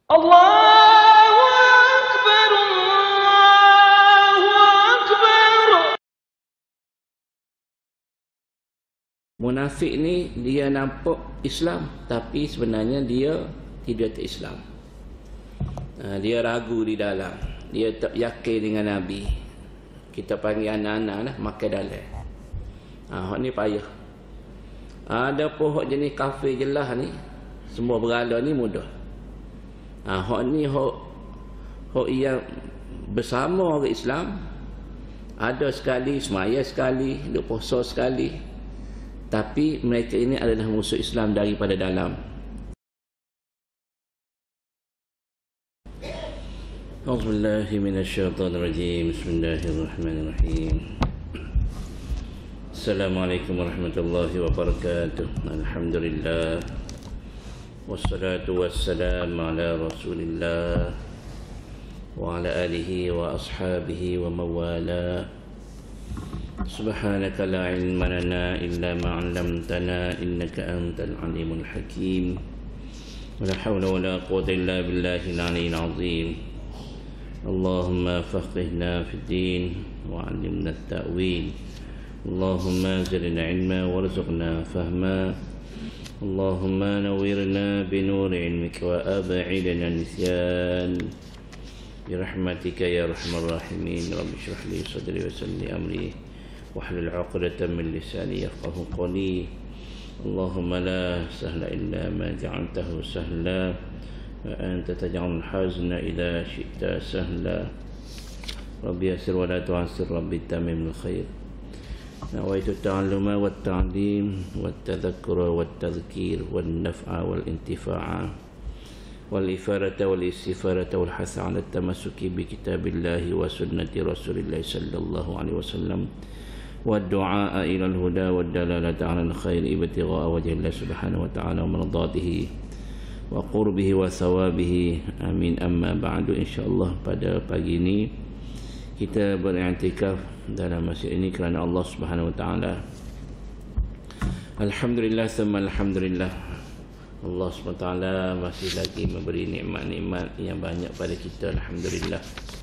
Allahu Akbar, Allahu Akbar. Munafik ni dia nampak Islam tapi sebenarnya dia tidak Islam. Dia ragu di dalam, dia tak yakin dengan Nabi. Kita panggil anak-anak lah, makan dalam. Hak ni payah. Ada pohon jenis kafir jelas ni, semua berhala ni mudah. Hak ni hak yang bersama orang Islam, ada sekali semaya sekali, duk puasa sekali, tapi mereka ini adalah musuh Islam daripada dalam. A'udzubillahi minasyaitonirrajim. Bismillahirrahmanirrahim. Assalamualaikum warahmatullahi wabarakatuh. Alhamdulillah. Wassalatu wassalamu ala Rasulillah wa ala alihi wa ashabihi wa mawala. Subhanaka la ilma lana illa ma 'allamtana innaka antal alimul hakim. Wa la hawla wa la quwwata illa billahil aliyyil azim. Allahumma faqihna fid din wa 'allimna at-ta'wil. Allahumma zidna 'ilma warzuqna fahma. Allahumma nawwirna bi nuri 'ilmika wa ab'idna nisyan. Birahmatika ya arhamar rahimin. Rabbi shrah li sadri wa yassir li amri wahlul 'uqdatam min lisani yafqahu qawli. Allahumma la sahla illa ma ja'altahu sahla wa anta taj'alul hazna idza syi'ta sahla. Rabbi yassir wa la tu'assir, Rabbi tammimil khair. Nawaitu ta'alluma wa ta'lim wa tadhakkura wa tadhkir wa naf'a wal intifa'a wal ifarata wal istifarata wal hasa 'ala tamassuki bi kitabillahi wa sunnati rasulillahi sallallahu alaihi wasallam wa du'a ila al-huda wa dalalata 'ala al-khair ibtigha'a wajhi Allah subhanahu wa ta'ala wa mardatihi wa qurbihi wa thawabihi. Amin. Amma ba'du. InsyaAllah pada pagi ini kita beriktikaf dalam masjid ini kerana Allah Subhanahu wa taala. Alhamdulillah thumma alhamdulillah. Allah Subhanahu wa taala masih lagi memberi nikmat-nikmat yang banyak pada kita. Alhamdulillah.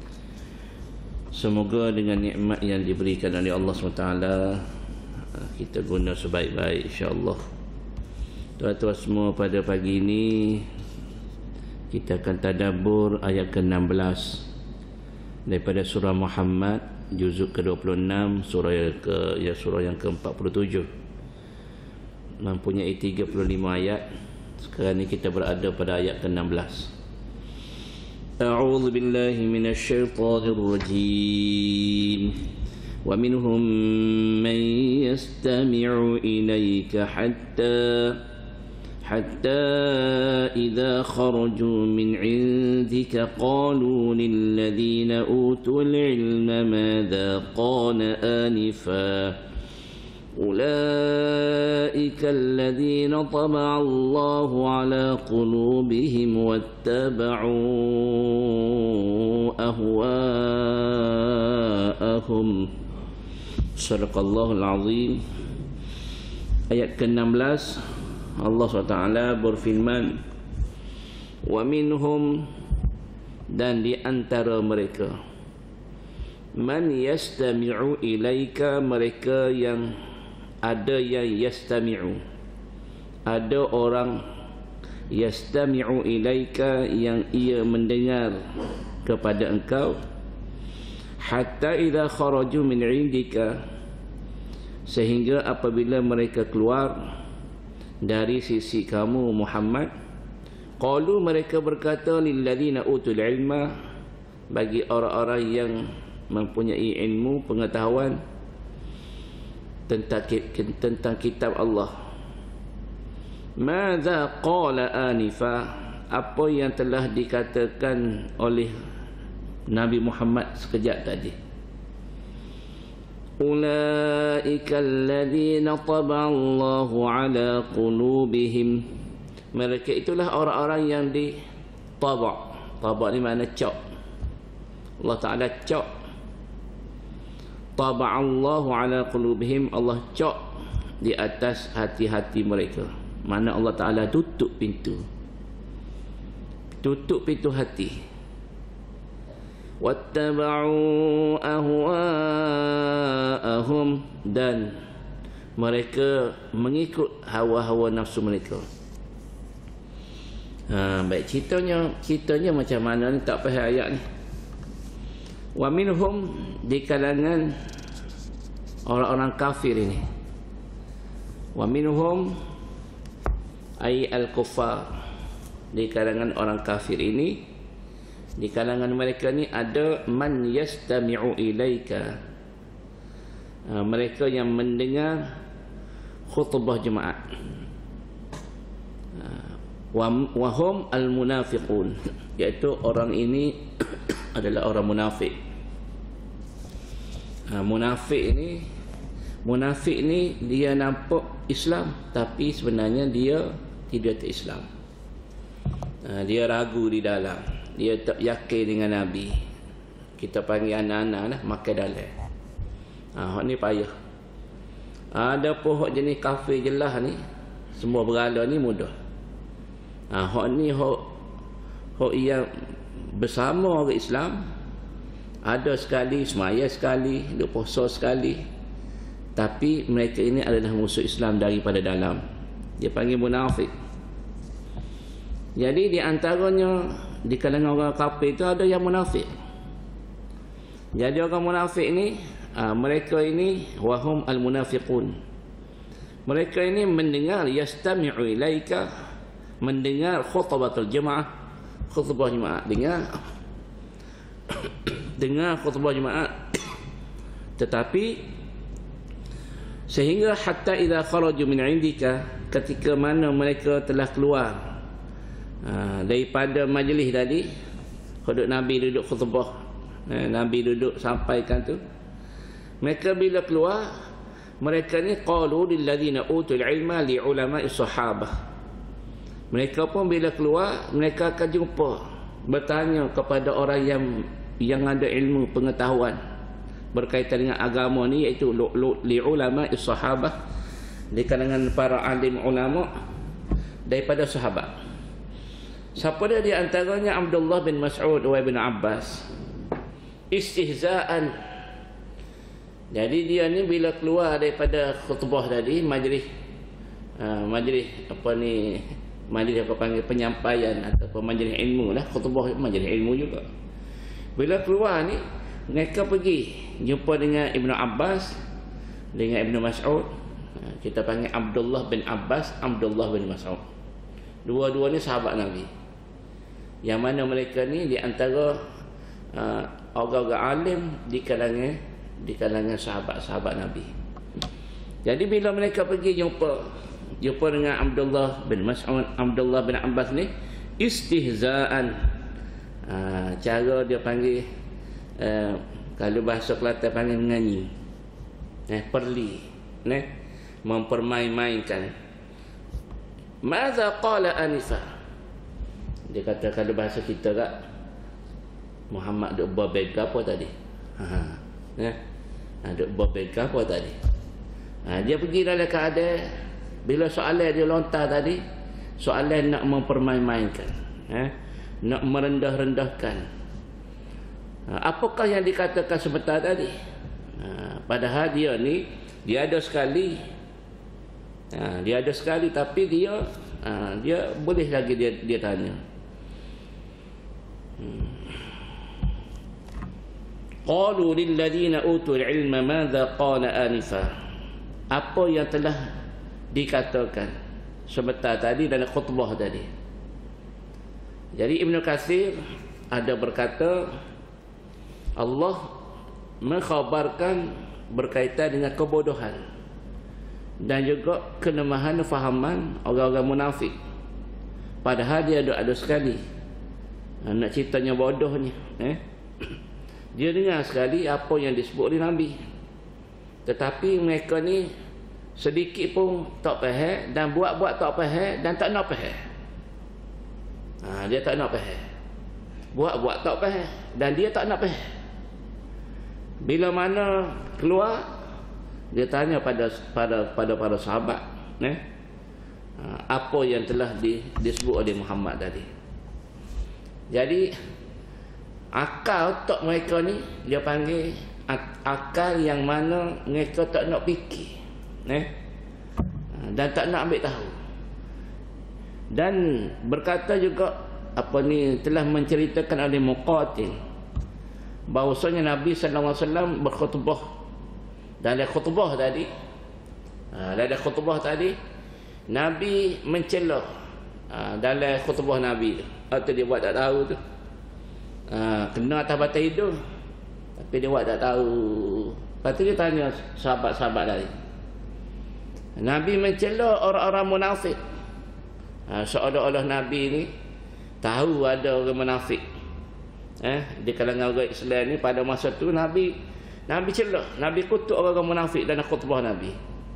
Semoga dengan nikmat yang diberikan oleh Allah Subhanahu wa taala kita guna sebaik-baik insya-Allah. Tuan-tuan semua, pada pagi ini kita akan tadabbur ayat ke-16 daripada surah Muhammad juzuk ke-26, surah yang ke-47, mempunyai 35 ayat. Sekarang ni kita berada pada ayat ke-16. A'udzu billahi minasyaitonir rajim. Wa minhum man yastami'u ilayka حتى إذا خرجوا من عندك قالوا للذين أوتوا العلم ماذا قال آنفا أولئك الذين طبع الله على قلوبهم واتبعوا أهواءهم. صدق الله العظيم. Ayat ke-16 Allah SWT berfirman, wa minhum, dan di antara mereka, man yastami'u ilaika, mereka yang ada yang yastami'u, ada orang yastami'u ilaika yang ia mendengar kepada engkau, hatta idza kharaju min indika, sehingga apabila mereka keluar dari sisi kamu Muhammad, qalu, mereka berkata, lilladzina utul ilma, bagi orang-orang yang mempunyai ilmu, pengetahuan tentang kitab Allah, madza qala anifa, apa yang telah dikatakan oleh Nabi Muhammad sekejap tadi. Ulaika alladhina taba'a Allahu ala qulubihim, mereka itulah orang-orang yang ditaba'. Taba' ni makna cak. Allah Ta'ala cak. Taba'a Allahu ala qulubihim, Allah cak di atas hati-hati mereka. Mana Allah Ta'ala tutup pintu. tutup pintu hati. Wattaba'u ahwa'ahum, dan mereka mengikut hawa-hawa nafsu mereka. Baik, ceritanya macam mana ni, tak faham ayat ni. Wa minhum, di kalangan orang-orang kafir ini. Wa minhum ay al-kuffar, di kalangan orang kafir ini, di kalangan mereka ni ada man yastami'u ilaika, mereka yang mendengar khutbah jemaat. Wa hum al-munafiqun, iaitu orang ini adalah orang munafik. Munafik ni dia nampak Islam tapi sebenarnya dia tidak Islam. Dia ragu di dalam, dia tak yakin dengan Nabi. Kita panggil anak-anak lah, makan dalam. Hak ni payah. Ada pun hak jenis kafir jelas ni, semua berhala ni mudah. Hak ni hak yang bersama orang Islam, ada sekali semaya sekali, duk puasa sekali, tapi mereka ini adalah musuh Islam daripada dalam. Dia panggil munafik. Jadi di antaranya di kalangan orang kafir itu ada yang munafik. Jadi orang munafik ni, mereka ini wahum al-munafiqun. Mereka ini mendengar yastami'u ilaika, mendengar khutbatul jemaah, khutbah jemaah, dengar khutbah jemaah, tetapi sehingga hatta idza kharaju min indika, ketika mana mereka telah keluar daripada majlis tadi, Nabi duduk khutbah, Nabi duduk sampaikan tu, mereka bila keluar, mereka ni qalu lil ladzina utul ilma li ulama'i sahabah, mereka pun bila keluar mereka akan jumpa, bertanya kepada orang yang ada ilmu pengetahuan berkaitan dengan agama ni, iaitu li ulama'i sahabah, di kalangan para alim ulama daripada sahabat. Siapa dia? Di antaranya Abdullah bin Mas'ud wa Ibn Abbas, istihza'an. Jadi dia ni bila keluar daripada khutbah tadi, majlis apa ni, majlis apa panggil penyampaian ataupun majlis ilmu lah, khutbah majlis ilmu juga. Bila keluar ni, mereka pergi jumpa dengan Ibn Abbas, dengan Ibn Mas'ud. Kita panggil Abdullah bin Abbas, Abdullah bin Mas'ud. Dua-dua ni sahabat Nabi. Yang mana mereka ni di antara orang-orang alim di kalangan sahabat-sahabat Nabi. Jadi bila mereka pergi jumpa dengan Abdullah bin Mas'ud, Abdullah bin Abbas ni, istihza'an, cara dia panggil, kalau bahasa Kelantan panggil menyanyi, perli, mempermain-mainkan. Madza qala anifa, dia kata kalau bahasa kita kat, Muhammad duk babel ke apa tadi, duk babel ke apa tadi. Dia pergi dalam keadaan, bila soalan dia lontar tadi, soalan nak mempermain-mainkan, nak merendah-rendahkan. Apakah yang dikatakan sebentar tadi? Padahal dia ni, dia ada sekali, tapi dia boleh lagi dia tanya. Qalu lil ladzina utul ilma madza qala anifa, apa yang telah dikatakan sebentar tadi dalam khutbah tadi. Jadi Ibn Katsir ada berkata, Allah mengkhabarkan berkaitan dengan kebodohan dan juga kelemahan fahaman orang-orang munafik. Padahal dia ada sekali, nak ceritanya bodohnya, dia dengar sekali apa yang disebut oleh Nabi, tetapi mereka ni sedikit pun tak faham, dan buat-buat tak faham, dan tak nak faham. Dia tak nak faham, buat-buat tak faham, dan dia tak nak faham. Bila mana keluar, dia tanya pada para sahabat, apa yang telah disebut oleh Muhammad tadi. Jadi akal otak mereka ni dia panggil akal yang mana mereka tak nak fikir, dan tak nak ambil tahu. Dan berkata juga apa ni, telah menceritakan oleh Muqatil bahawasanya Nabi sallallahu alaihi wasallam berkhutbah. Dalam khutbah tadi Nabi mencela dalam khutbah Nabi tu. Atau dia buat tak tahu tu. Kena atas batas hidung, tapi dia buat tak tahu. Lepas tu dia tanya sahabat-sahabat tadi. Nabi mencela orang-orang munafik. Seolah-olah Nabi ni tahu ada orang munafik di kalangan orang Islam ni. Pada masa tu Nabi cela, Nabi kutuk orang-orang munafik dalam khutbah Nabi.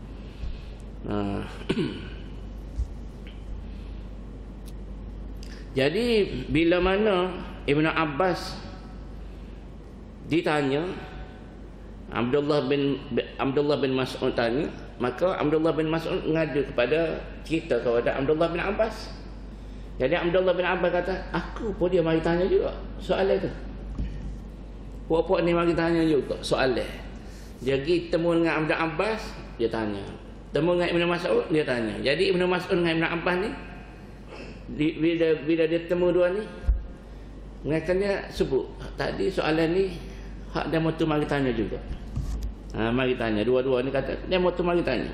Jadi bila mana Ibn Abbas ditanya, Abdullah bin Mas'ud tanya, maka Abdullah bin Mas'ud mengadu kepada Abdullah bin Abbas. Jadi Abdullah bin Abbas kata, aku pun dia mari tanya juga soalan tu. Puak-puak ni mari tanya juga soalan. Dia pergi temu dengan Abdul Abbas, dia tanya. Temu dengan Ibn Mas'ud, dia tanya. Jadi Ibn Mas'ud dengan Ibn Abbas ni, bila dia temu dua ni, mereka dia sebut, tadi soalan ni hak dia mahu mari tanya juga. Mari tanya. Dua-dua ni kata dia mahu mari tanya.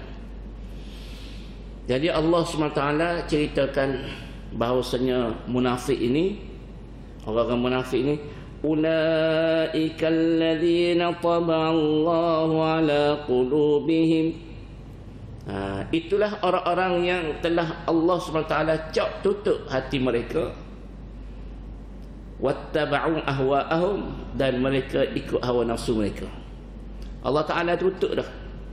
Jadi Allah SWT ceritakan bahawasanya munafik ini, orang-orang munafik ini, ulaika alladhina taba'allahu ala qulubihim. Itulah orang-orang yang telah Allah SWT cak tutup hati mereka, wattaba'u ahwa'ahum, dan mereka ikut hawa nafsu mereka. Allah Ta'ala tutup dah.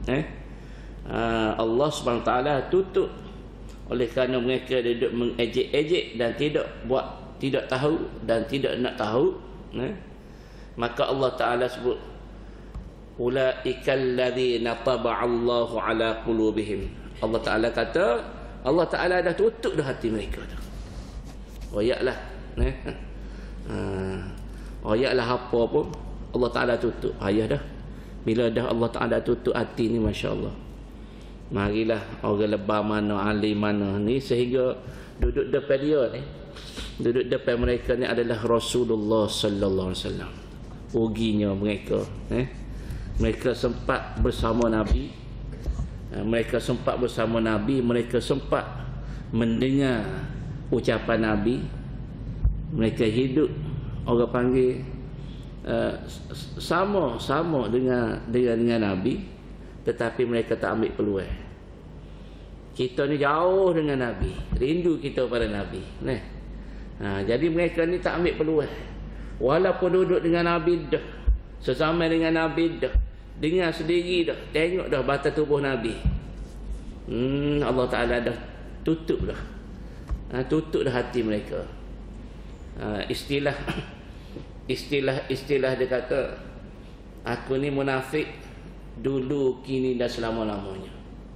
Allah SWT tutup oleh kerana mereka duduk mengejek-ejek dan tidak tahu dan tidak nak tahu. Maka Allah Ta'ala sebut, ulaikal ladzina taba'allahu ala qulubihim. Allah Ta'ala kata, Allah Ta'ala dah tutup dah hati mereka tu. Royaklah royaklah apa pun Allah Ta'ala tutup. Ayah dah. Bila dah Allah Ta'ala tutup hati ni, masya-Allah, marilah orang lebah mana, alim mana ni, sehingga duduk depan dia ni, duduk depan mereka ni adalah Rasulullah sallallahu alaihi wasallam. Ruginya mereka. Mereka sempat bersama Nabi. Mereka sempat mendengar ucapan Nabi. Mereka hidup, orang panggil sama dengan Nabi, tetapi mereka tak ambil peluang. Kita ni jauh dengan Nabi, rindu kita pada Nabi. Jadi mereka ni tak ambil peluang. Walaupun duduk dengan Nabi dah, sesama dengan Nabi dah, dengar sendiri dah, tengok dah batas tubuh Nabi, Allah Ta'ala dah tutup dah. Tutup dah hati mereka. Istilah dia kata, aku ni munafik dulu, kini dan selama-lamanya.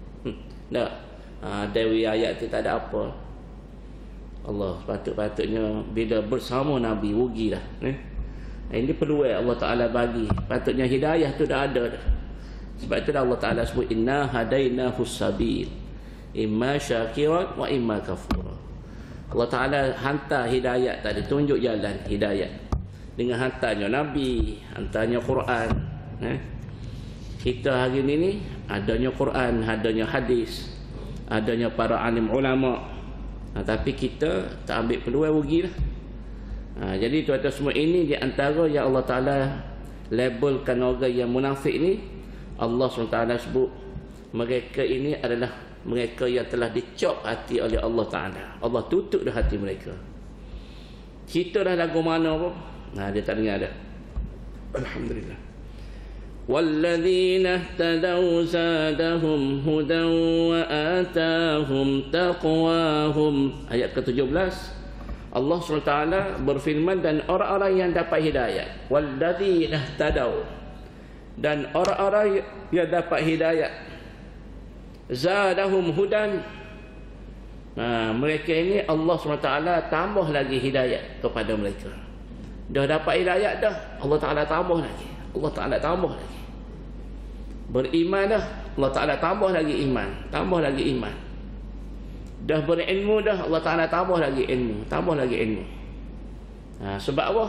Dewi ayat tu tak ada apa. Allah patutnya bila bersama Nabi, rugilah. Ini peluang Allah Ta'ala bagi. Patutnya hidayah tu dah ada dah. Sebab itu Allah Ta'ala sebut, inna hadainahu sabil, imma syakiran wa imma kafura. Allah Ta'ala hantar hidayat tadi, tunjuk jalan hidayat dengan hantarnya Nabi, hantarnya Quran. Kita hari ni adanya Quran, adanya hadis, adanya para alim ulama, tapi kita tak ambil peluang, rugilah. Jadi tuan-tuan semua, ini di antara yang Allah Ta'ala labelkan orang yang munafik ni. Allah SWT sebut mereka ini adalah mereka yang telah dicop hati oleh Allah Ta'ala. Allah tutup dah hati mereka. Kita dah lagu mana pun, dia tak dengar dah. Alhamdulillah. walladzina ihtadaw zadahum hudan wa atahum taqwahum. Ayat ke-17 Allah SWT berfirman, dan orang-orang yang dapat hidayat, walladzina ihtadaw, dan orang-orang yang dapat hidayat, zadahum hudan, Mereka ini Allah SWT tambah lagi hidayat kepada mereka. Dah dapat hidayat dah, Allah Ta'ala tambah lagi. Allah Ta'ala tambah lagi. Beriman dah, Allah Ta'ala tambah lagi iman. Tambah lagi iman. Dah berilmu dah, Allah Ta'ala tambah lagi ilmu. Tambah lagi ilmu. Sebab apa?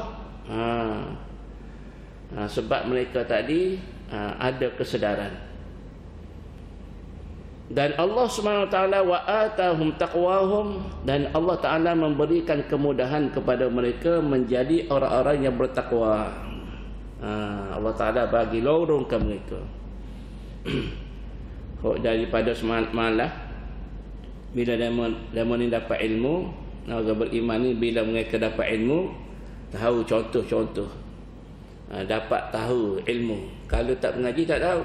Sebab mereka tadi ada kesedaran. Dan Allah SWT wa atahum taqwahum, dan Allah Ta'ala memberikan kemudahan kepada mereka menjadi orang-orang yang bertakwa. Allah Ta'ala bagi lorong ke mereka. Daripada semalam bila mereka ni dapat ilmu, orang beriman ni bila mereka dapat ilmu, tahu contoh-contoh, dapat tahu ilmu. Kalau tak mengaji tak tahu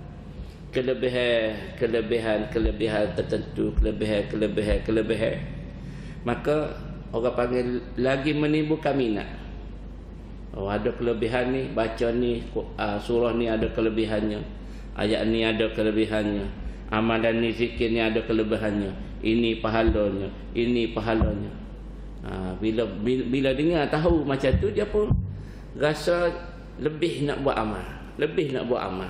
kelebihan tertentu, kelebihan, maka orang panggil lagi menimbulkan minat. Ada kelebihan ni, baca ni, surah ni ada kelebihannya, ayat ni ada kelebihannya, amalan ni, zikir ni ada kelebihannya, ini pahalanya. Bila dengar tahu macam tu, dia pun rasa lebih nak buat amal,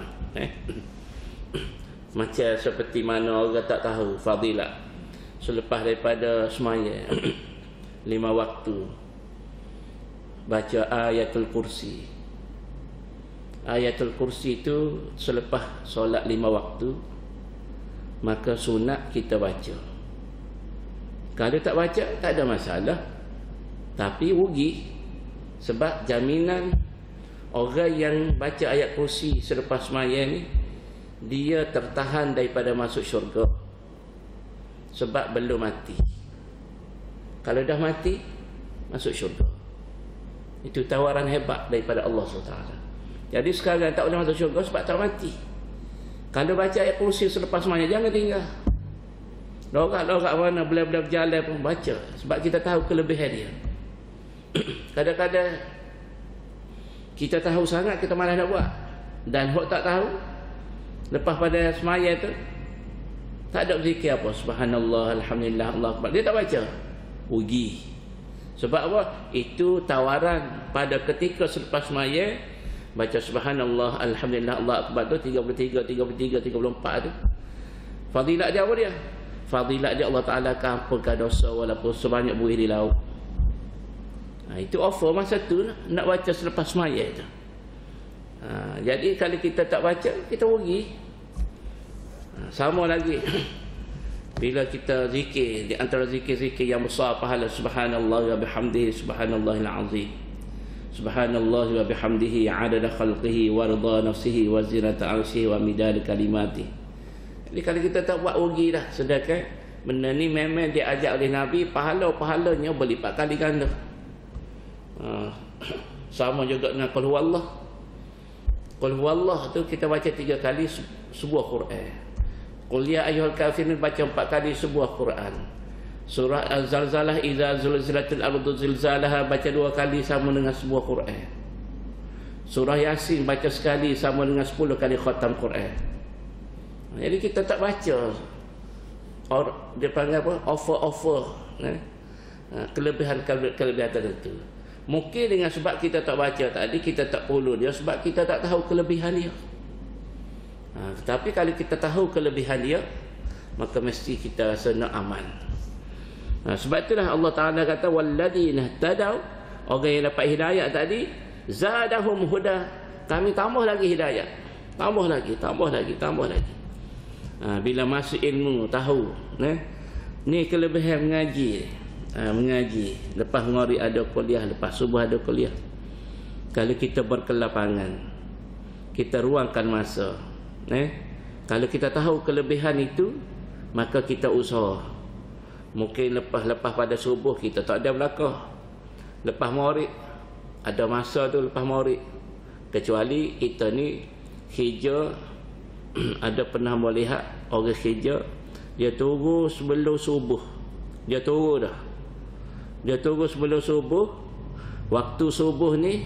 Macam seperti mana orang tak tahu fadilat selepas daripada semaya 5 waktu baca ayatul kursi. Ayatul kursi itu selepas solat 5 waktu, maka sunat kita baca. Kalau tak baca tak ada masalah, tapi rugi. Sebab jaminan orang yang baca ayat kursi selepas semaya ni, dia tertahan daripada masuk syurga sebab belum mati. Kalau dah mati, masuk syurga. Itu tawaran hebat daripada Allah SWT. Jadi sekarang tak boleh masuk syurga sebab tak mati. Kalau baca ayat kursi selepas semaya, jangan tinggal. Lorak-lorak mana belah-belah berjalan pun baca, sebab kita tahu kelebihan dia. Kadang-kadang kita tahu sangat, kita malas nak buat. Dan hok tak tahu, lepas pada semaya tu tak ada berzikir apa, subhanallah, alhamdulillah, Allah akbar, dia tak baca, rugi. Sebab apa? Itu tawaran pada ketika selepas semaya baca subhanallah, alhamdulillah, Allah akbar tu 33, 34 tu. Fadilat dia apa dia? Fadilat dia Allah Ta'ala akan ampunkan dosa walaupun sebanyak buih di laut. Itu offer masa tu nak baca selepas semaya tu. Jadi kalau kita tak baca, kita rugi. Sama lagi bila kita zikir, di antara zikir-zikir yang besar pahala, subhanallah wa bihamdihi subhanallahil azim, subhanallah wa bihamdihi adada khalqihi wa rida nafsihi wa zinata arsyihi wa midad kalimatihi. Jadi kalau kita tak buat, rugi dah. Sedangkan benda ni memang diajak oleh Nabi, pahalanya berlipat kali ganda. Sama juga dengan qul huwallah. Qul huwallah tu kita baca 3 kali sebuah Quran. Qul ya ayyuhal kafirun baca 4 kali sebuah Quran. Surah Az-Zalzalah idza zulzilatil ardu zilzalaha baca 2 kali sama dengan sebuah Quran. Surah Yasin baca sekali sama dengan 10 kali khatam Quran. Jadi kita tak baca, dia panggil apa? Offer kelebihan tertentu. Mungkin dengan sebab kita tak baca tadi, kita tak perlu dia sebab kita tak tahu kelebihan dia. Tapi kalau kita tahu kelebihan dia, maka mesti kita rasa nak aman. Sebab itulah Allah Ta'ala kata walladzina tadaw, orang yang dapat hidayah tadi, zadahum huda, kami tambah lagi hidayah, tambah lagi. Bila masuk ilmu, tahu ni kelebihan mengaji. Mengaji lepas maghrib ada kuliah, lepas subuh ada kuliah. Kalau kita berkelapangan, kita ruangkan masa, kalau kita tahu kelebihan itu, maka kita usaha. Mungkin lepas pada subuh kita tak ada belakang, lepas maghrib ada masa tu, lepas maghrib. Kecuali kita ni hijau, ada pernah melihat orang hijau, dia tunggu sebelum subuh, dia tunggu sebelum subuh. Waktu subuh ni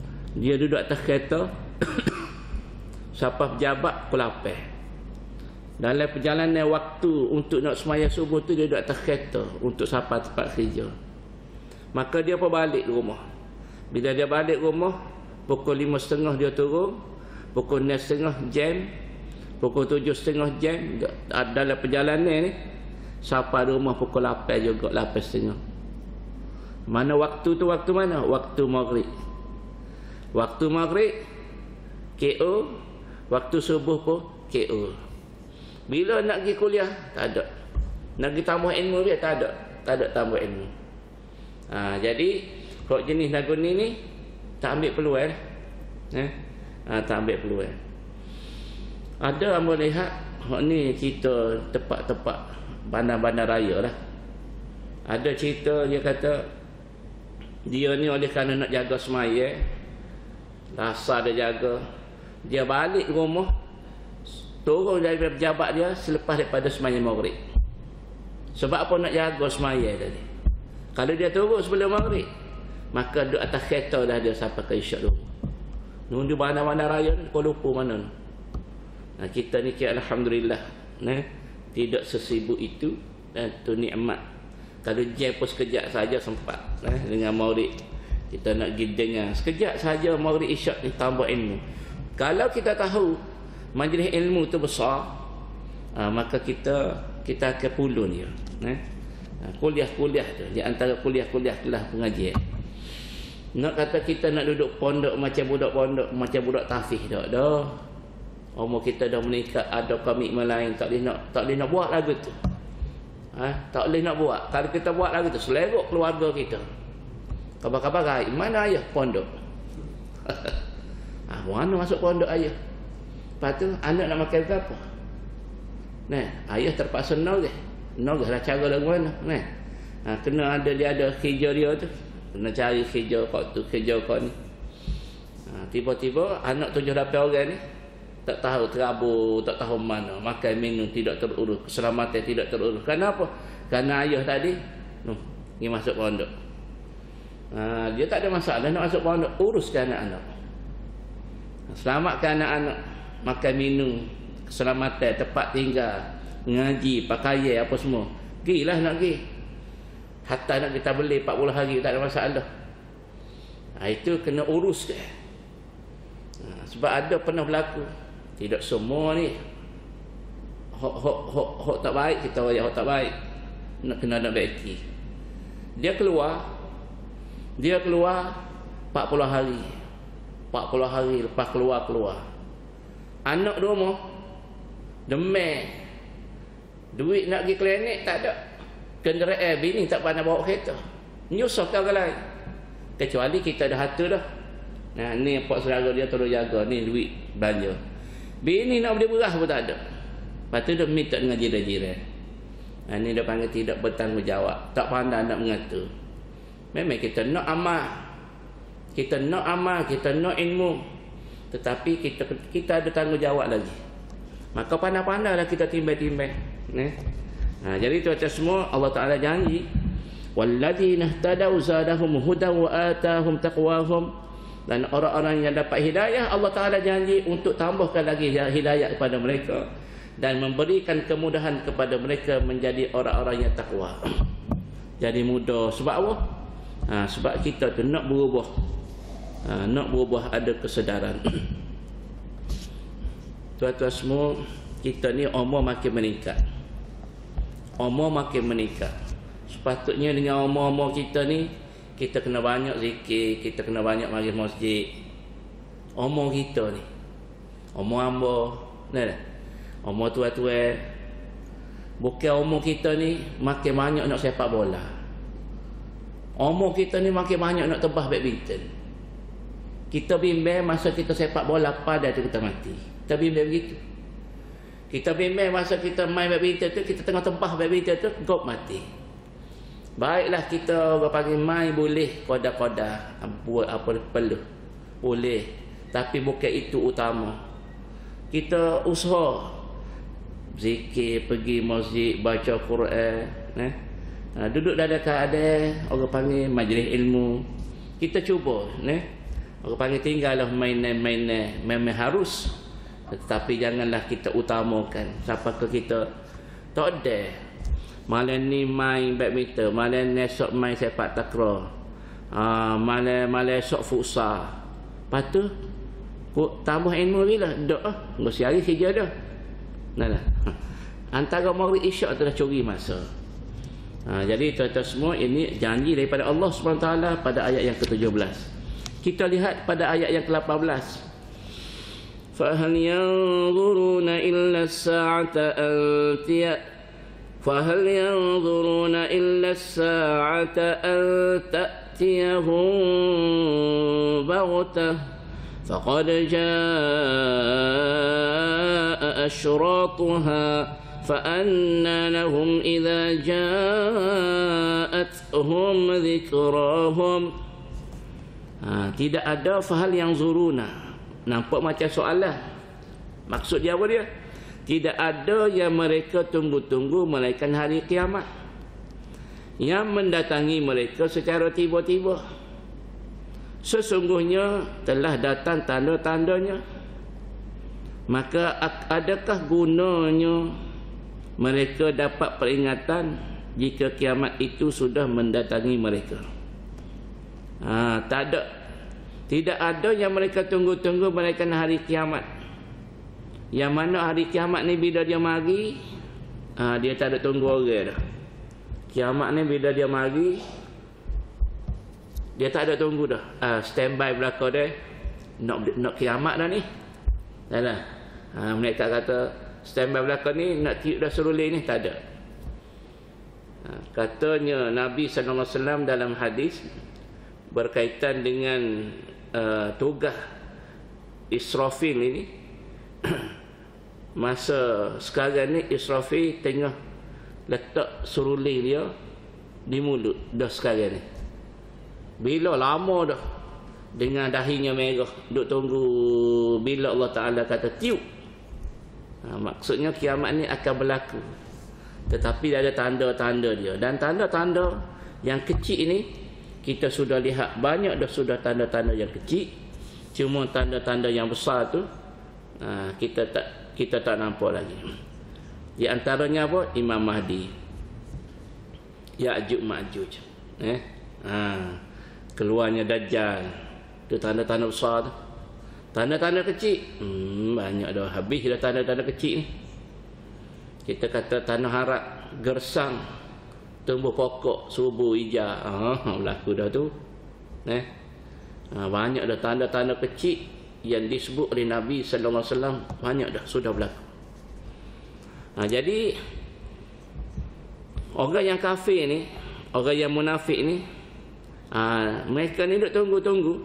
dia duduk atas kereta, siapa pejabat pukul 8, Dalam perjalanan waktu untuk nak sembahyang subuh tu dia duduk atas kereta untuk sampai tempat kerja. Maka dia pun balik rumah. Bila dia balik rumah, pukul 5.30 dia turun, pukul 6.30 jam, pukul 7.30 jam. Dalam perjalanan ni sampai rumah pukul 8 juga, 8.30. Mana waktu tu waktu mana? Waktu maghrib. Waktu maghrib KO, waktu subuh pun KO. Bila nak pergi kuliah, tak ada. Nak pergi tambah ilmu dia, tak ada tambah ilmu. Jadi kalau jenis lagu ni tak ambil peluang. Tak ambil peluang. Ada yang lihat ni cerita tempat-tempat bandar-bandar raya lah. Ada cerita dia kata dia ni oleh kerana nak jaga semaya, rasa dia jaga, dia balik rumah, turun dari pejabat dia selepas daripada sembahyang maghrib. Sebab apa? Nak jaga semaya tadi. Kalau dia turun sebelum maghrib, maka duduk atas kereta dah dia sampai ke isyak dulu. Nundu bandar-bandar raya ni kau lupa mana. Kita ni alhamdulillah, tidak sesibuk itu, dan tu nikmat. Kalau jam pun sekejap saja sempat dengan maghrib. Kita nak pergi dengar sekejap saja maghrib isyak ni tambah ilmu. Kalau kita tahu majlis ilmu tu besar, maka kita akan pulun dia. Kuliah-kuliah tu, di antara kuliah-kuliah kelas pengajian. Nak kata kita nak duduk pondok macam budak pondok, macam budak tahfiz dak dah. Umur kita dah meningkat, ada komitmen lain, tak boleh nak buat lagu tu. Tak boleh nak buat. Kalau kita buat lagu tu, selerok keluarga kita. Khabar-khabar gaib, mana ayah? Pondok. Mana masuk pondok ayah? Lepas tu anak nak makan ke apa? Ayah terpaksa nogah lah cara lagu mana. Kena dia ada kerja dia tu, kena cari kerja kau tu, kerja kau ni. Tiba-tiba anak 7-8 orang ni tak tahu terabur, tak tahu mana, makan minum tidak terurus, keselamatan tidak terurus. Kenapa? Kerana ayah tadi ni masuk pondok. Dia tak ada masalah nak masuk pondok, uruskan anak-anak, selamatkan anak-anak, makan minum, keselamatan, tempat tinggal, ngaji, pakaian apa semua. Gilah nak pergi. Hatta nak kita beli 40 hari tak ada masalah. Itu kena uruskan. Sebab ada pernah berlaku, tidak semua ni hok tak baik, kita wajah hok tak baik, nak kena nak baiki. Dia keluar 40 hari lepas keluar anak rumah demam, duit nak pergi klinik tak ada, kenderaan bini tak pandai bawa kereta, nyusahkan orang lain. Kecuali kita dah harta dah, ni pak saudara dia tolong jaga, ni duit belanja. Bini nak beli beras pun tak ada. Lepas tu dia minta dengan jiran-jiran. Ni dia panggil tidak bertanggungjawab, tak pandai nak mengatur. Memang kita nak amal, kita nak ilmu, tetapi kita ada tanggungjawab lagi. Maka pandai-pandailah kita timbang-timbang. Jadi tuan-tuan semua, Allah Ta'ala janji, walladzina ihtadaw zadahum hudan wa atahum taqwahum. Dan orang-orang yang dapat hidayah, Allah Ta'ala janji untuk tambahkan lagi hidayah kepada mereka dan memberikan kemudahan kepada mereka menjadi orang-orang yang takwa. Jadi mudah. Sebab apa? Sebab kita tu nak berubah, ada kesedaran. Tuan-tuan semua, kita ni umur makin meningkat. Sepatutnya dengan umur kita ni, kita kena banyak zikir, kita kena banyak mari masjid. Umur kita ni, umur hamba, umur tua-tua. Bukan umur kita ni makin banyak nak sepak bola. Umur kita ni makin banyak nak tebas badminton. Kita bimbang masa kita sepak bola pada tu kita mati. Kita bimbang begitu. Kita bimbang masa kita main badminton tu, kita tengah tebas badminton tu, gop mati. Baiklah kita orang panggil main boleh, koda-koda buat apa perlu boleh, tapi bukan itu utama. Kita usaha zikir, pergi masjid, baca Quran, duduk dalam keadaan orang panggil majlis ilmu. Kita cuba, orang panggil tinggallah mainan harus Tetapi janganlah kita utamakan siapa ke kita. Tak ada. Malam ni main badminton, malam ni esok main sepak takraw. Malam esok futsal. Lepas tu tambah ilmu bila? Dok ah, mesti hari kerja dah. Nah. Antara maghrib isyak tu dah curi masa. Jadi tuan-tuan semua, ini janji daripada Allah SWT pada ayat yang ke-17. Kita lihat pada ayat yang ke-18. فَهَلْ يَنْظُرُونَ إِلَّا السَّاعَةَ أَنْ تَأْتِيَهُمْ بَغْتَةً فَقَدْ جَاءَ أَشْرَاطُهَا فَأَنَّى لَهُمْ إِذَا جَاءَتْهُمْ ذِكْرَاهُمْ. Tidak ada fahal yang zuruna. Nampak macam soalan. Maksud dia apa dia? Tidak ada yang mereka tunggu-tunggu melainkan hari kiamat, yang mendatangi mereka secara tiba-tiba. Sesungguhnya telah datang tanda-tandanya. Maka adakah gunanya mereka dapat peringatan jika kiamat itu sudah mendatangi mereka? Tak ada. Tidak ada yang mereka tunggu-tunggu melainkan hari kiamat. Yang mana hari kiamat ni bila dia mari, dia tak ada tunggu orang dah. Kiamat ni bila dia mari, dia tak ada tunggu dah. Standby belakang dia. Nak kiamat dah ni. Dah lah. Mereka kata standby belakang ni, nak tiup dah seruling ni, tak ada. Katanya Nabi SAW dalam hadis berkaitan dengan tugas Israfil ini. Masa sekarang ni Israfil tengah letak seruling dia di mulut dah sekarang ni. Bila lama dah dengan dahinya merah, duk tunggu bila Allah Ta'ala kata tiup. Maksudnya kiamat ni akan berlaku. Tetapi ada tanda-tanda dia. Dan tanda-tanda yang kecil ini kita sudah lihat banyak dah, sudah tanda-tanda yang kecil. Cuma tanda-tanda yang besar tu kita tak nampak lagi. Di antaranya apa? Imam Mahdi, Ya'juj Ma'juj, keluarnya Dajjal. Itu tanda-tanda besar tu. Tanda-tanda kecil banyak dah, habis dah tanda-tanda kecil ni. Kita kata tanah harap gersang, tumbuh pokok subuh hijau, berlaku dah tu. Banyak dah tanda-tanda kecil yang disebut oleh Nabi sallallahu alaihi wasallam, banyak dah sudah berlaku. Jadi orang yang kafir ni, orang yang munafik ni, mereka ni duk tunggu-tunggu,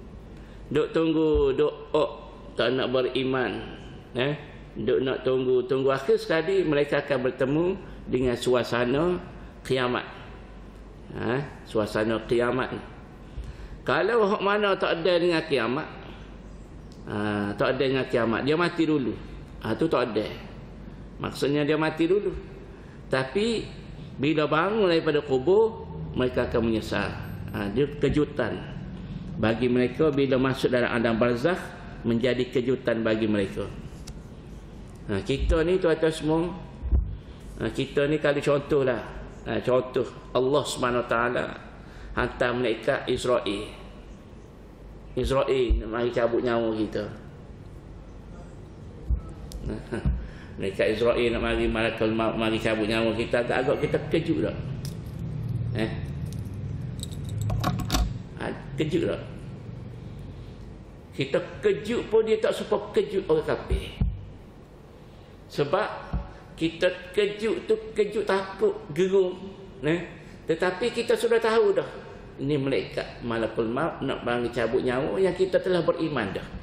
tak nak beriman, duk nak tunggu akhir sekali mereka akan bertemu dengan suasana kiamat. Suasana kiamat ni, kalau hak mana tak ada dengan kiamat, tak ada dengan kiamat, dia mati dulu. Tu tak ada. Maksudnya dia mati dulu. Tapi bila bangun daripada kubur, mereka akan menyesal. Dia kejutan bagi mereka bila masuk dalam alam barzakh, menjadi kejutan bagi mereka. Kita ni tuan-tuan semua, kita ni kalau contohlah, contoh Allah SWT hantar malaikat Israel nak mari cabut nyawa kita. Malaikat Israel nak mari, malakul maut mari cabut nyawa kita, agak kita kejut tak? Kejut tak? Kita kejut pun dia tak sempat kejut orang kafir. Sebab kita kejut tu kejut takut, gerung. Tetapi kita sudah tahu dah, ini malaikat malakul maut nak bagi cabut nyawa yang kita telah beriman dah.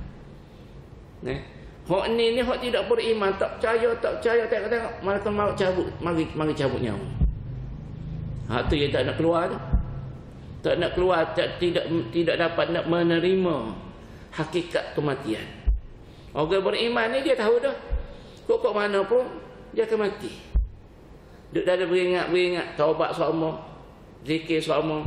Hak ni hak tidak beriman, tak percaya, tengok malakul maut cabut, mari cabut nyawa. Hak tu yang tak nak keluar tu. Tak nak keluar, tidak dapat nak menerima hakikat kematian. Orang beriman ni dia tahu dah, kok mana pun dia akan mati. Duk dah ada beringat, taubat sama, zikir sama.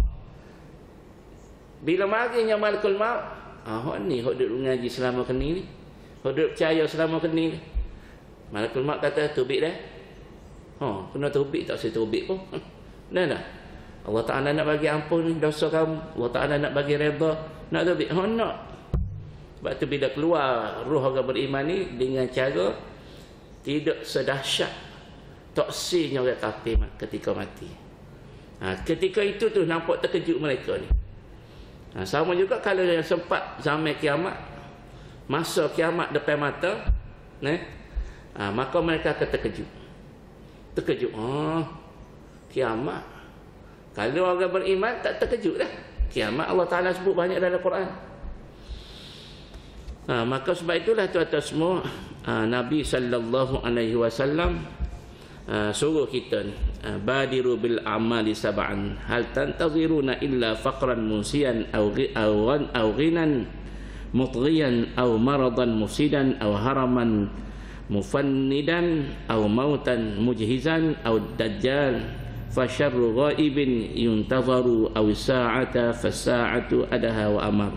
Bila marinya malakul maut, hak ni hak duk ngaji selama kini ni, Duduk percaya selama kini. Malakul maut kata tubik dah. Kena tubik tak saya tubik pun. Dah. Allah Ta'ala nak bagi ampun dosa kamu. Allah Ta'ala nak bagi redha. Nak tubik? Nak. Sebab tu bila keluar roh orang beriman ni dengan cara tidak sedahsyat toksinya orang kafir ketika mati. Ketika itu tu nampak terkejut mereka ni. Sama juga kalau yang sempat zaman kiamat, masa kiamat depan mata, maka mereka akan terkejut. Kiamat. Kalau orang beriman tak terkejut dah. Kiamat Allah Ta'ala sebut banyak dalam Quran. Maka sebab itulah tuan-tuan semua, Nabi sallallahu alaihi wasallam suruh kita ni, badiru bil amali sab'an hal tantaziruna illa faqran musian aw ghinan mutghiyan aw maradan mufsidan aw haraman mufannidan aw mautan mujhizan aw dajjal fa syarru ghaibin yuntazaru aw sa'ata fa sa'atu adaha wa amar.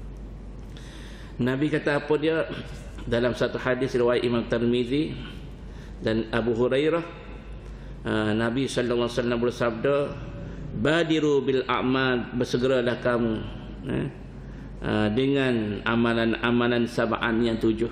Nabi kata apa dia dalam satu hadis riwayat Imam Tirmizi dan Abu Hurairah, Nabi sallallahu alaihi wasallam bersabda, badiru bil a'mal, bersegeralah kamu dengan amalan-amalan sab'an yang 7.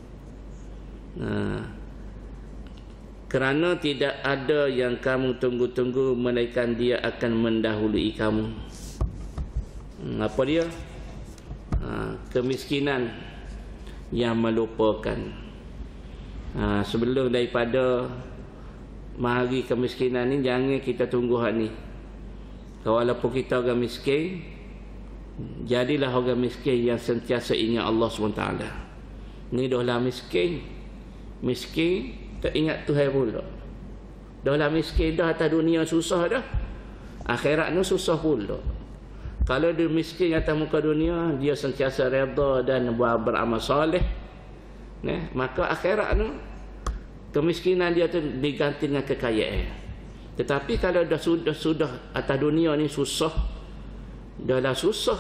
Kerana tidak ada yang kamu tunggu-tunggu melainkan dia akan mendahului kamu. Apa dia? Kemiskinan yang melupakan. Sebelum daripada mahari kemiskinan ni, jangan kita tunggu hal ni. Walaupun kita orang miskin, jadilah orang miskin yang sentiasa ingat Allah SWT. Ni dah lah miskin tak ingat Tuhan pula. Dah lah miskin dah, atas dunia susah dah, akhirat ni susah pula. Kalau dia miskin atas muka dunia, dia sentiasa redha dan beramal soleh, maka akhirat tu kemiskinan dia tu diganti dengan kekayaan. Tetapi kalau dah sudah atas dunia ni susah, dah lah susah,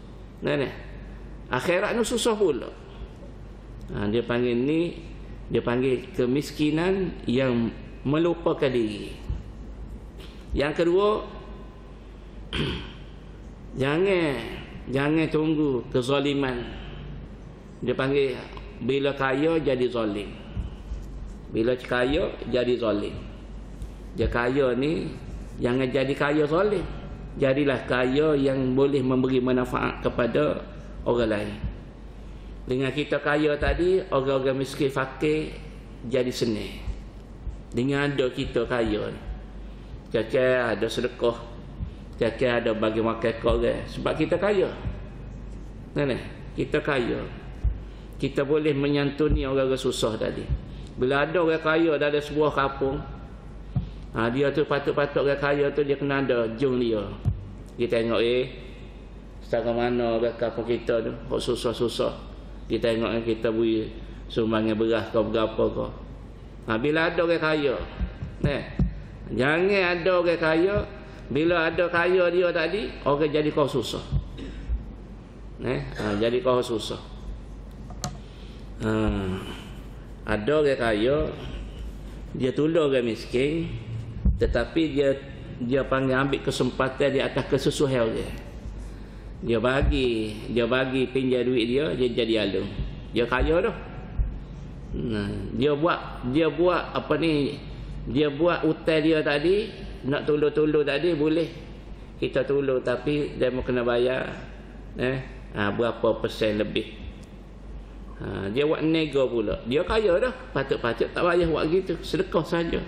akhirat ni susah pula. Dia panggil kemiskinan yang melupakan diri. Yang kedua, jangan tunggu kezaliman. Dia panggil bila kaya jadi zalim. Bila kaya jadi zalim. Dia kaya ni jangan jadi kaya zalim. Jadilah kaya yang boleh memberi manfaat kepada orang lain. Dengan kita kaya tadi, orang-orang miskin fakir jadi senang. Dengan ada kita kaya ni, Caca ada sedekah, Caca ada bagi makan korang. Sebab kita kaya. Kita kaya, kita boleh menyantuni orang-orang susah tadi. Bila ada orang kaya dalam sebuah kampung, dia tu patut-patut orang kaya tu dia kena ada jung dia. Kita tengok setara mana orang kampung kita tu hok susah-susah. Kita tengok kita beri sumbangan beras ke berapa ke. Bila ada orang kaya, jangan ada orang kaya, bila ada kaya dia tadi, orang jadi kau susah. Jadi kau susah. Ada orang kaya, dia tolong orang miskin, tetapi dia panggil ambil kesempatan di atas kesesuaian orang. Dia bagi pinjam duit dia jadi alung. Dia kaya dah. Dia buat apa ni? Dia buat hutang dia tadi, nak tolong tadi boleh. Kita tolong tapi dia mau kena bayar berapa persen lebih. Dia buat nego pula. Dia kaya dah, patut-patut tak payah buat gitu, sedekah saja.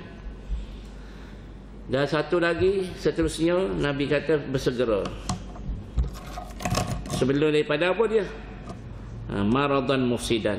Dan satu lagi seterusnya Nabi kata bersegera. Sebelum daripada apa dia? Maradan mufsidan.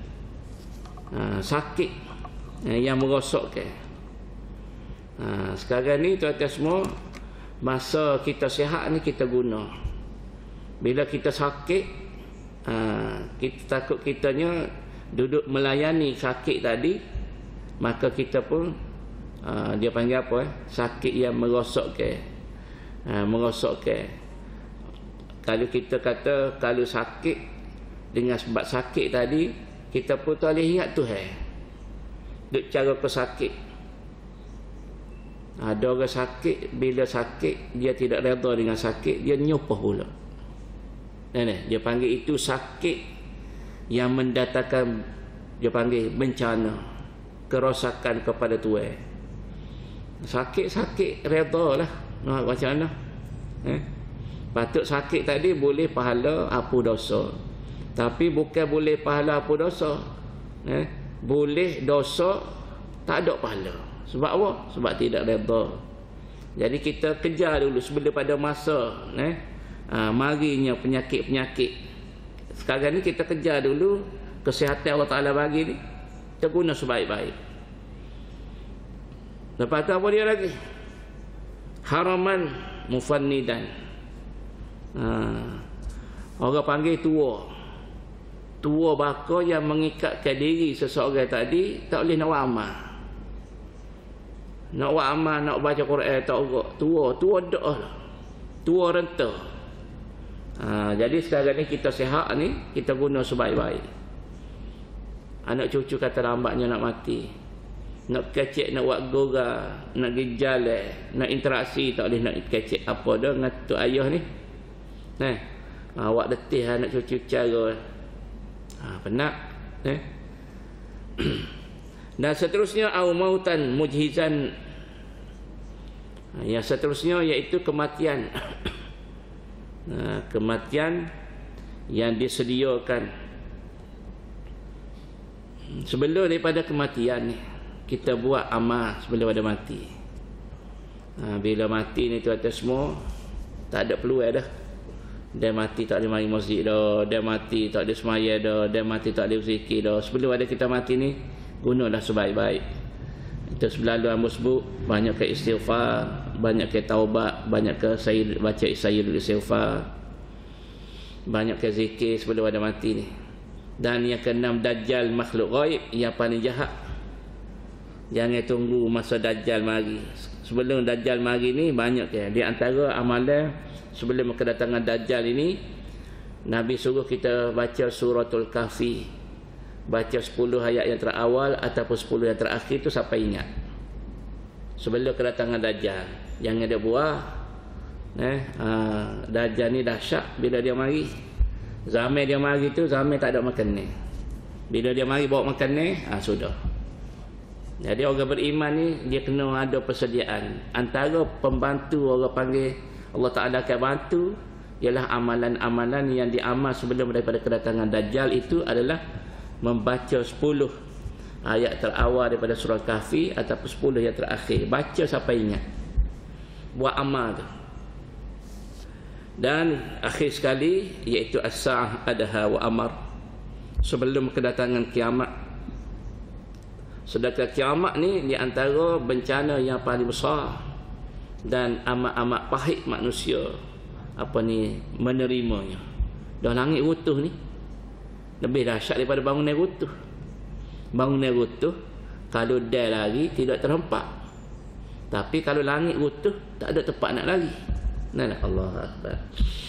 Sakit yang merosakkan. Sekarang ni tuan-tuan semua, masa kita sihat ni kita guna. Bila kita sakit, kita takut kitanya duduk melayani sakit tadi, maka kita pun dia panggil apa? Sakit yang merosakkan. Merosakkan. Kalau kita kata kalau sakit dengan sebab sakit tadi kita pun tak boleh ingat Tuhan. Duk cara pesakit. Ada orang sakit, bila sakit dia tidak redha dengan sakit, dia nyupuh pula. Dia panggil itu sakit yang mendatangkan, dia panggil bencana, kerosakan kepada Tuhan. Sakit-sakit redha lah. Macam mana? Patut sakit tadi boleh pahala hapus dosa. Tapi bukan boleh pahala hapus dosa. Boleh dosa tak ada pahala. Sebab apa? Sebab tidak redha. Jadi kita kejar dulu sebelum pada masa marinya penyakit-penyakit. Sekarang ni kita kejar dulu kesihatan Allah Ta'ala bagi ni, kita guna sebaik-baik. Lepas tu apa dia lagi? Haraman mufannidan. Orang panggil tua baka yang mengikatkan diri seseorang tadi tak boleh nak buat amal. Nak buat amal, nak baca Quran tak urut. Tua dah lah. Tua renta. Jadi sekarang ni kita sihat ni, kita guna sebaik-baik. Anak cucu kata lambatnya nak mati. Nak kecek, nak buat gora, nak pergi jalan, nak interaksi tak boleh nak kecek apa dah dengan tok ayah ni. Awak letih anak cucu cara. Penat. Dan seterusnya au mautan mujhizan. Yang seterusnya iaitu kematian. Kematian yang disediakan. Sebelum daripada kematian ni, kita buat amal sebelum ada mati. Bila mati ni tuan-tuan semua, tak ada peluang dah. Dia mati tak boleh mari masjid dah, dia mati tak ada semaya dah, dia mati tak ada berzikir dah. Sebelum ada kita mati ni, gunalah sebaik-baik. Kita selalu ambil sebut, banyak ke istighfar, banyak ke taubat, banyak ke baca sayyidul istighfar, banyak ke zikir sebelum ada mati ni. Dan yang keenam, Dajjal makhluk ghaib yang paling jahat. Jangan tunggu masa Dajjal mari. Sebelum Dajjal mari ni banyak ke. Di antara amalan sebelum kedatangan Dajjal ini, Nabi suruh kita baca suratul Kahfi. Baca 10 ayat yang terawal ataupun 10 yang terakhir tu sampai ingat. Sebelum kedatangan Dajjal. Jangan ada buah. Dajjal ni dahsyat bila dia mari. Zaman dia mari tu, zaman tak ada makan ni. Bila dia mari bawa makan ni, sudah. Jadi orang beriman ni, dia kena ada persediaan. Antara pembantu orang panggil, Allah Ta'ala akan bantu, ialah amalan-amalan yang diamal sebelum daripada kedatangan Dajjal itu adalah membaca 10 ayat terawal daripada surah Kahfi ataupun 10 yang terakhir. Baca sampai ingat. Buat amal tu. Dan akhir sekali iaitu as-sa'ah adaha wa amar, sebelum kedatangan kiamat. Sedangkan kiamat ni di antara bencana yang paling besar dan amat-amat pahit manusia menerimanya. Dah langit runtuh ni lebih dahsyat daripada bangunan runtuh. Bangunan runtuh kalau dia lari tidak terhempak. Tapi kalau langit runtuh tak ada tempat nak lari. Allah Akbar.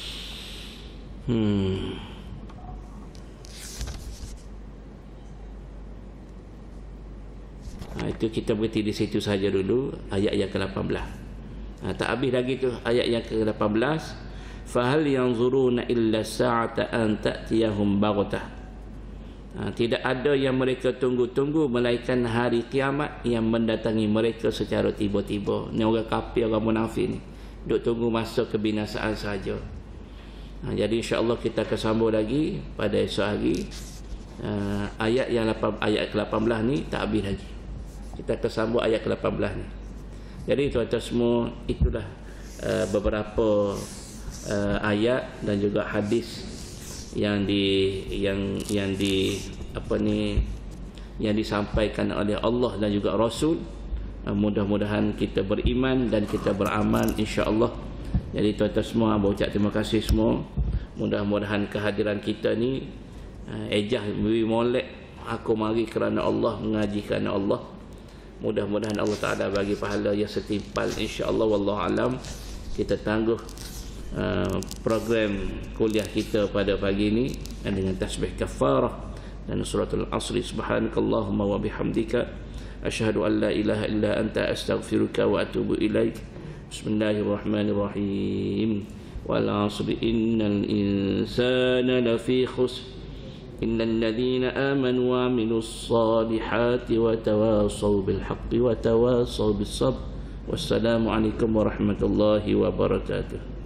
Itu kita berhenti di situ saja dulu, ayat yang ke-18. Tak habis lagi tu ayat yang ke-18. Fahal yanzuruna illa sa'ata an ta'tiyahum baghtah. Tidak ada yang mereka tunggu-tunggu melainkan hari kiamat yang mendatangi mereka secara tiba-tiba. Ni orang kafir, orang munafik ni duk tunggu masa kebinasaan saja. Jadi insya-Allah kita akan sambung lagi pada esok hari. Ayat yang ayat ke-18 ni tak habis lagi. Kita akan sambung ayat ke-18 ni. Jadi tuan-tuan semua, itulah beberapa ayat dan juga hadis yang disampaikan oleh Allah dan juga Rasul. Mudah-mudahan kita beriman dan kita beramal insya-Allah. Jadi tuan-tuan semua, berucap terima kasih semua. Mudah-mudahan kehadiran kita ni ejah beri molek aku mari kerana Allah, mengaji kerana Allah. Mudah-mudahan Allah Ta'ala bagi pahala yang setimpal insya-Allah. Wallahu alam. Kita tangguh program kuliah kita pada pagi ini dengan tasbih kafarah dan suratul Asri. Subhanakallahumma wa bihamdika asyhadu an la ilaha illa anta astaghfiruka wa atubu ilaik. Bismillahirrahmanirrahim. Wal 'asri innal insana lafi khusr innal ladzina amanu wa 'amilus solihati wa tawasaw bil haqqi wa tawasaw bis sabr. Wassalamu alaikum warahmatullahi wabarakatuh.